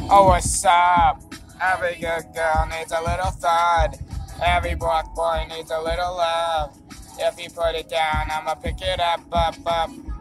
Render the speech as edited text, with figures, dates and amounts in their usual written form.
Oh, what's up? Every good girl needs a little thud. Every black boy needs a little love. If you put it down, I'ma pick it up, up, up.